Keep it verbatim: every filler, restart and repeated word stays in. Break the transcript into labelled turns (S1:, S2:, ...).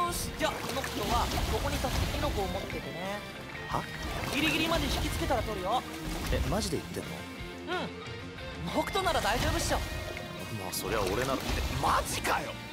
S1: よし、じゃあノクトはここに立ってキノコを持っててね。
S2: は？
S1: ギリギリまで引きつけたら取るよ。
S2: え、マジで言ってんの？
S1: うん、ノクトなら大丈夫っしょ。
S2: まあそりゃ俺なら。え、マジかよ。